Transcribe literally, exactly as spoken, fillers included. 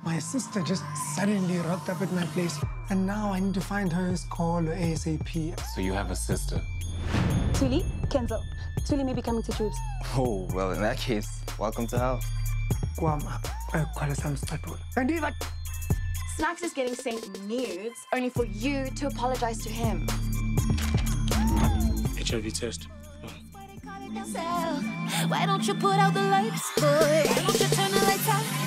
My sister just suddenly rocked up at my place, and now I need to find her call ASAP. So you have a sister? Tuli, Kenzo. Tuli may be coming to troops. Oh, well, in that case, welcome to hell. Snacks is getting sent nudes only for you to apologize to him. H I V test. Why don't you put out the lights, boy? Why don't you turn the lights out?